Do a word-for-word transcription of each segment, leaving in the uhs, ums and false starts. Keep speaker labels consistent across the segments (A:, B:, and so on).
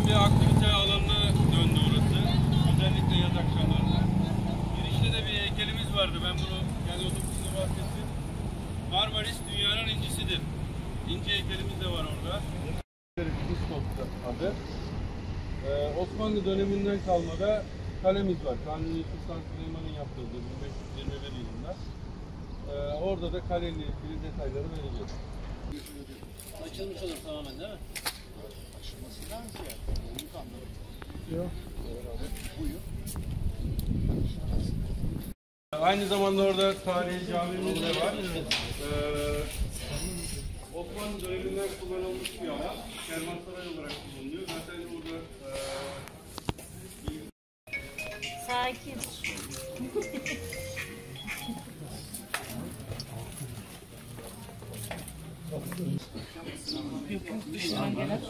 A: bir aktivite alanına döndü orası. Özellikle yaz akşamlarında. Girişte de bir heykelimiz vardı. Ben bunu kendi otobüsümde bahsettim. Marmaris dünyanın incisidir. İnci heykelimiz de var orada. Kuşnok'ta adı. Ee, Osmanlı döneminden kalma da kalemiz var. Kanuni Sultan Süleyman'ın yaptırdığı bin beş yüz yirmi bir yılında. Ee, orada da kaleyle ilgili detayları vereceğiz.
B: Açılmış olur tamamen değil mi? Açılması lazım ya. Onu anladım.
C: Yok.
B: Buyur.
A: Aynı zamanda orada tarihi camimiz de var. Ee, Osmanlı döneminden kullanılmış bir alan. Kervansaray olarak kullanılıyor. Zaten burada e,
D: Sakin. Dışından gelen.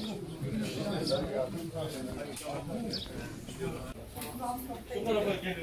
A: bu tarafa gelin.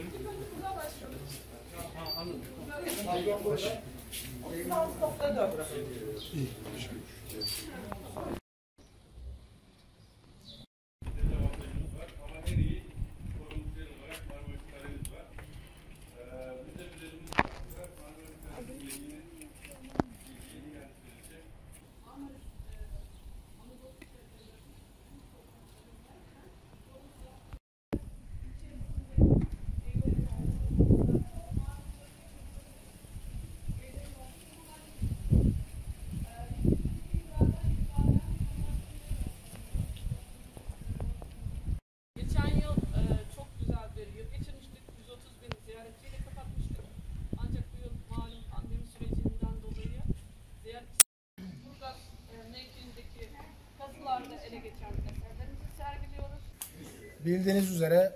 E: Geçen yıl e, çok güzel bir yıl geçirmiştik. yüz otuz bin ziyaretçiyle kapatmıştık. Ancak bu yıl malum pandemi sürecinden dolayı ziyaretçi burada e, mevkiindeki kazılarda ele geçen eserlerimizi sergiliyoruz.
C: Bildiğiniz üzere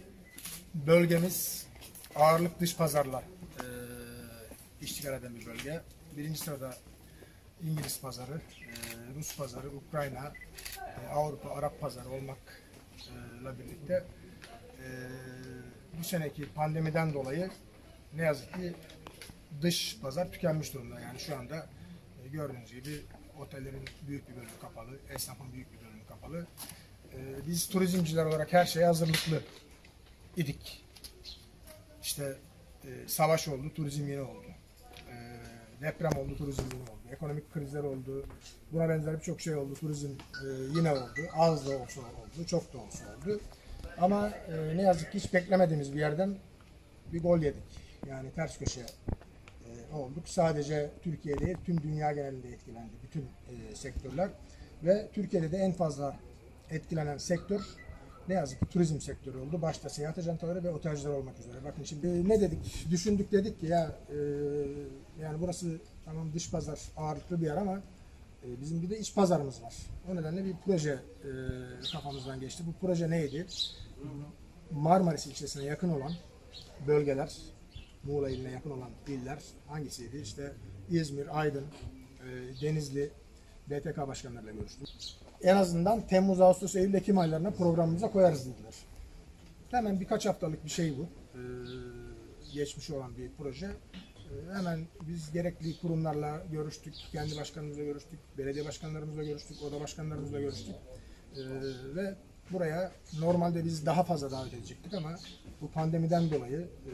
C: bölgemiz ağırlık dış pazarla e, iştigal eden bir bölge. Birinci sırada İngiliz pazarı, e, Rus pazarı, Ukrayna, e, Avrupa, Arap pazarı olmakla birlikte e, bu seneki pandemiden dolayı ne yazık ki dış pazar tükenmiş durumda. Yani şu anda e, gördüğünüz gibi otellerin büyük bir bölümü kapalı, esnafın büyük bir bölümü kapalı. E, biz turizmciler olarak her şeye hazırlıklı idik. İşte e, savaş oldu, turizm yine oldu. E, deprem oldu, turizm yine oldu. Ekonomik krizler oldu. Buna benzer birçok şey oldu. Turizm e, yine oldu. Az da olsa oldu, çok da olsa oldu. Ama e, ne yazık ki hiç beklemediğimiz bir yerden bir gol yedik. Yani ters köşe e, olduk. Sadece Türkiye değil, tüm dünya genelinde etkilendi. Bütün e, sektörler. Ve Türkiye'de de en fazla etkilenen sektör ne yazık ki turizm sektörü oldu. Başta seyahat ajantaları ve otelciler olmak üzere. Bakın şimdi e, ne dedik? Düşündük, dedik ki ya e, yani burası tamam dış pazar ağırlıklı bir yer ama e, bizim bir de iç pazarımız var. O nedenle bir proje e, kafamızdan geçti. Bu proje neydi? Marmaris ilçesine yakın olan bölgeler, Muğla iline yakın olan iller hangisiydi? İşte İzmir, Aydın, e, Denizli, B T K başkanlarıyla görüştüm. En azından Temmuz, Ağustos, Eylül, Ekim aylarına programımıza koyarız dediler. Hemen birkaç haftalık bir şey bu. Ee, geçmiş olan bir proje. Ee, hemen biz gerekli kurumlarla görüştük, kendi başkanımızla görüştük, belediye başkanlarımızla görüştük, oda başkanlarımızla görüştük. Ee, ve buraya normalde biz daha fazla davet edecektik ama bu pandemiden dolayı e,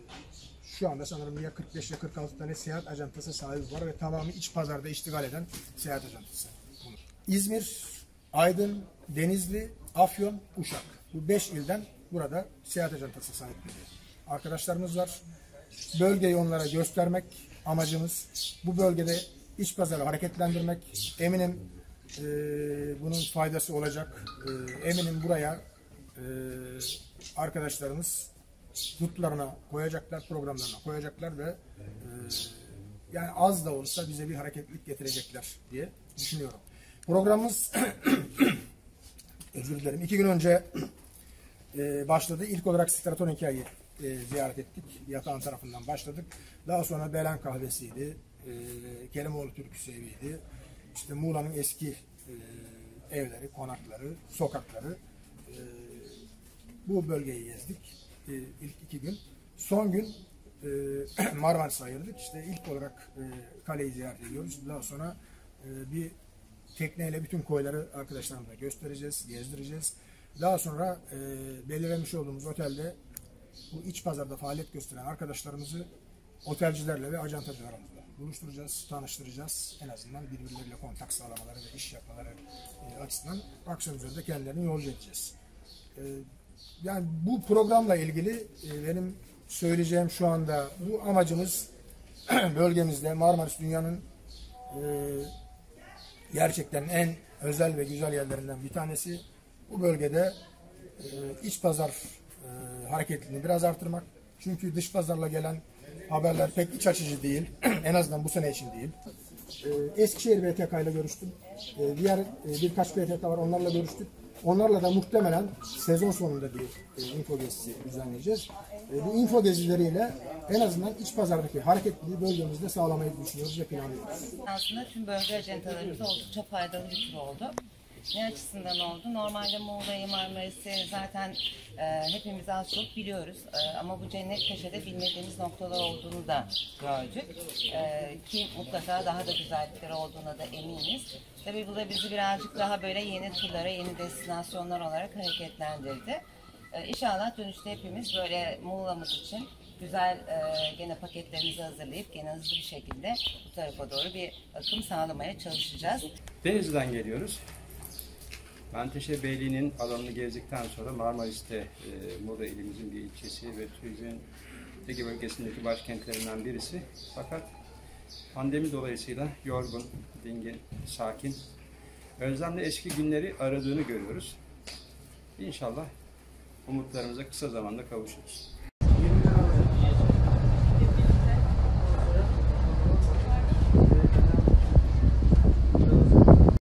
C: şu anda sanırım ya kırk beş ya kırk altı tane seyahat ajantası sahibi var ve tamamı iç pazarda iştigal eden seyahat ajantası. İzmir, Aydın, Denizli, Afyon, Uşak. Bu beş ilden burada seyahat ajantası sahipleri arkadaşlarımız var. Bölgeyi onlara göstermek amacımız. Bu bölgede iç pazarı hareketlendirmek. Eminim e, bunun faydası olacak. E, eminim buraya e, arkadaşlarımız yurtlarına koyacaklar, programlarına koyacaklar ve e, yani az da olsa bize bir hareketlilik getirecekler diye düşünüyorum. Programımız özür dilerim. İki gün önce e, başladı. İlk olarak Stratonike'yi e, ziyaret ettik. Yatağan tarafından başladık. Daha sonra Belen Kahvesi'ydi. E, Kerimoğlu Türküsü eviydi. İşte Muğla'nın eski e, evleri, konakları, sokakları. E, bu bölgeyi gezdik. E, ilk iki gün. Son gün e, Marmaris'e ayırdık. İşte ilk olarak e, kaleyi ziyaret ediyoruz. Daha sonra e, bir tekneyle bütün koyları arkadaşlarımıza göstereceğiz, gezdireceğiz. Daha sonra e, belirlemiş olduğumuz otelde bu iç pazarda faaliyet gösteren arkadaşlarımızı otelcilerle ve acentacılarımızla buluşturacağız, tanıştıracağız. En azından birbirleriyle kontak sağlamaları ve iş yapmaları e, açısından akşam üzerinde kendilerini yolcu edeceğiz. E, yani bu programla ilgili e, benim söyleyeceğim şu anda bu amacımız bölgemizde Marmaris dünyanın e, gerçekten en özel ve güzel yerlerinden bir tanesi. Bu bölgede e, iç pazar e, hareketliliğini biraz artırmak. Çünkü dış pazarla gelen haberler pek iç açıcı değil. En azından bu sene için değil. E, Eskişehir B T K ile görüştüm. E, diğer e, birkaç B T K var, onlarla görüştük. Onlarla da muhtemelen sezon sonunda bir e, info gezisi düzenleyeceğiz. E, bu info gezileriyle en azından iç pazardaki hareketliliği bölgemizde sağlamayı düşünüyoruz ve planlıyoruz.
F: Aslında tüm bölge acentalarımıza oldukça faydalı bir tur oldu. Ne açısından oldu? Normalde Muğla'yı, Marmaris'i zaten e, hepimiz az çok biliyoruz. E, ama bu cennet köşede bilmediğimiz noktalar olduğunu da gördük. E, ki mutlaka daha da güzellikleri olduğuna da eminiz. Tabii bu da bizi birazcık daha böyle yeni turlara, yeni destinasyonlar olarak hareketlendirdi. E, İnşallah dönüşte hepimiz böyle Muğla'mız için güzel e, gene paketlerimizi hazırlayıp gene hızlı bir şekilde bu tarafa doğru bir akım sağlamaya çalışacağız.
G: Denizli'den geliyoruz. Menteşe Beyliği'nin alanını gezdikten sonra Marmaris'te e, Muğla ilimizin bir ilçesi ve turizmin Ege bölgesindeki başkentlerinden birisi. Fakat pandemi dolayısıyla yorgun, dingin, sakin, özlemle eski günleri aradığını görüyoruz. İnşallah umutlarımıza kısa zamanda kavuşuruz.